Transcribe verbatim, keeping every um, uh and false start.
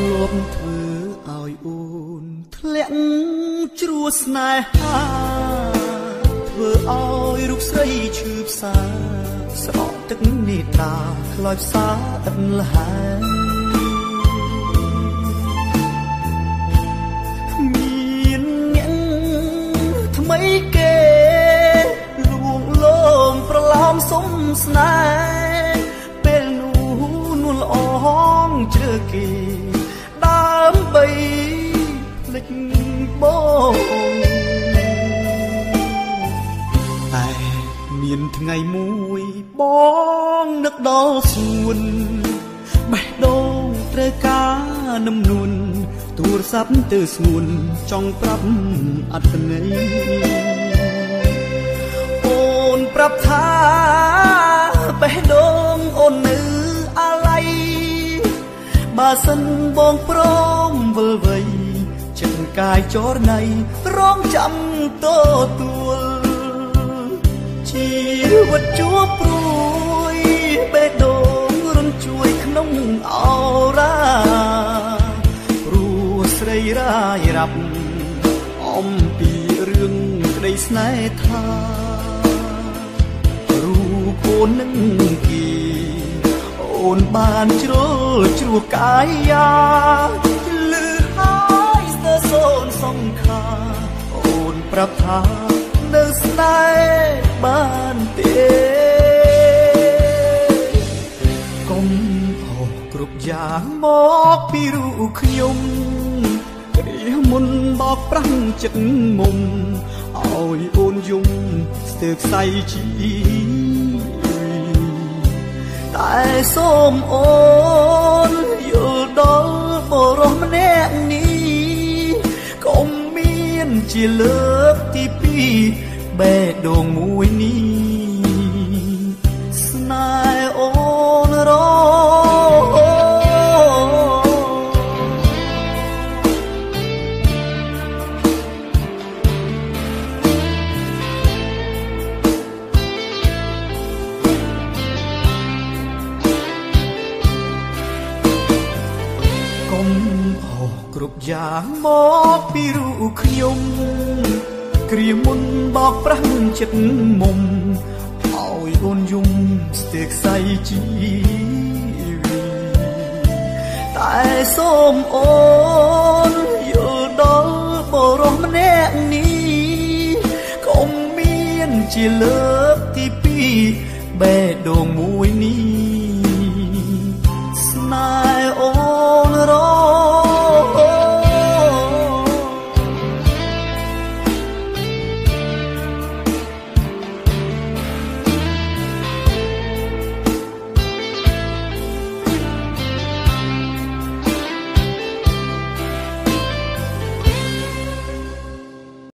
ลบเธอเอาอุ่นធ្លាក់ជ្រោះស្នេហាធ្វើឲ្យរូបស្រីឈឺផ្សាស្រក់ទឹកនេតាខ្លោចផ្សាឥតលហើយមានអ្នកថ្មីគេលួងលោមប្រឡំសុំស្នេហ៍ពេលនោះនួនល្អងជ្រើគេដើម្បីភ្លេចបងតែមានថ្ងៃមួយបងនឹកដល់សួនបេះដូងត្រូវការនឹមនួនទូរស័ព្ទទៅស្ងួនចង់ប្រាប់អត្ថន័យអូនប្រាប់ថាបេះដូងអូននៅអាឡ័យបើសិនបងព្រមវិលវ័យចិត្តកាយចរណៃរងចាំតទួលជីវិតជួបព្រួយបេះដូងរំជួយក្នុងអរ៉ាព្រោះស្រីរាយរាប់អំពីរឿងក្តីស្នេហ៍ថារូបអូននឹងគេអូនបានជ្រុលជ្រោះកាយាលឺហើយស្ទើរសូនសង្ខាអូនប្រាប់ថានៅស្នេហ៍បានទេកុំអោគ្រប់យ៉ាងមកពីរូបខ្ញុំគ្រាមុនបោកប្រាំងចិត្តមុំឲ្យអូនយំស្ទើរខ្សែជីតែសូមអូនយល់ដល់បរិសុទ្ធម្នាក់នេះកុំមានជាលើកទីពីរបេះដូងមួយនេះស្នេហ៍អូនរគ្រប់យ៉ាងមកពីរូបខ្ញុំគ្រាមុនបោកប្រាំងចិត្តមុំឲ្យអូនយំស្ទើរខ្សែជីវិតតែសូមអូនយល់ដល់បរិសុទ្ធម្នាក់នេះកុំមានជាលើកទីពីរបេះដូងមួយនេះស្នេហ៍